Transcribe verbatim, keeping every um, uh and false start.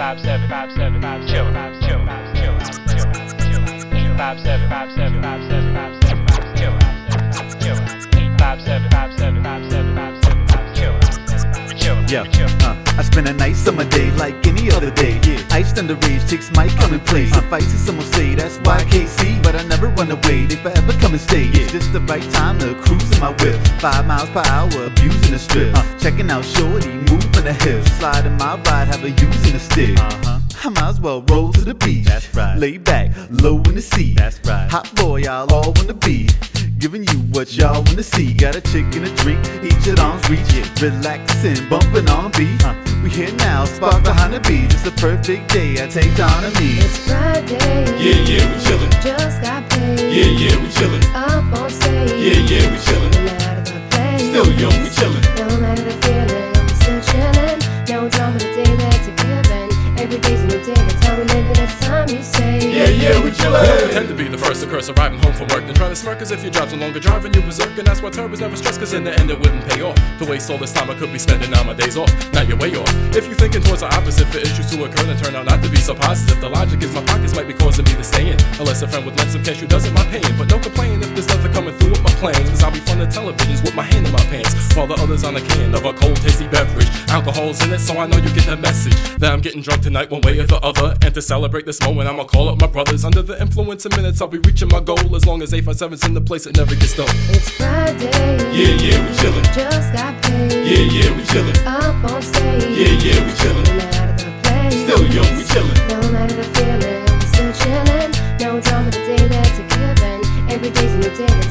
five seven five seven five chill five chill five chill five seven five seven five seven five seven five chill chill five seven five seven five seven five seven five chill chill yeah uh, I spend a nice summer day like any other day. Yeah, iced underage chicks might come and play. Suffice it, someone say that's Y K C, but I never run away. They forever come and stay. It's just the right time to cruise in my whip. Five miles per hour, abusing the strip. Uh, checking out shorty, moving the hips. Sliding my ride, have her using the stick. Uh-huh. I might as well roll to the beach. That's right. Lay back, low in the seat. That's right. Hot boy, y'all all wanna be. Giving you what y'all wanna see. Got a chick and a drink, each at arm's reach. Relaxing, bumping on beat. Uh, we here now, spark behind the beat. It's a perfect day, I take time to me. It's Friday. Yeah, yeah, we chillin'. Just got paid. Yeah, yeah, we chillin'. Up on stage. Yeah, yeah, we chillin'. No matter the place. Still young, we chillin'. No matter the feeling, we still chillin'. No drama the day that you're giving. Every day's a new day, that's how we live it. It's time you say. Yeah, yeah, we chillin'. Tend to be the first to curse arriving home from work, then try to smirk as if your job's no longer driving you berserk. And that's why turbos never stress, cause in the end it wouldn't pay off to waste all this time I could be spending now my days off. Now you're way off. If you're thinking towards the opposite for issues to occur, then turn out not to be so positive. The logic is my pockets might be causing me to stay in, unless a friend would lend some cash who doesn't mind paying. But no complaining if there's nothing coming through with my plans, cause I'll be fun to televisions with my hand in my pants, while the others on a can of a cold tasty beverage. Alcohol's in it, so I know you get the message that I'm getting drunk tonight one way or the other. And to celebrate this moment, I'ma call up my brothers. Under the influence of minutes, I'll be reaching my goal. As long as eight five seven's in the place, it never gets done. It's Friday. Yeah, yeah, we chillin'. Just got paid. Yeah, yeah, we chillin'. Up on stage. Yeah, yeah, we chillin'. No matter the place. Still young, we chillin'. No matter the feeling, we still chillin'. No drama the day that you're giving. Every day's a new day.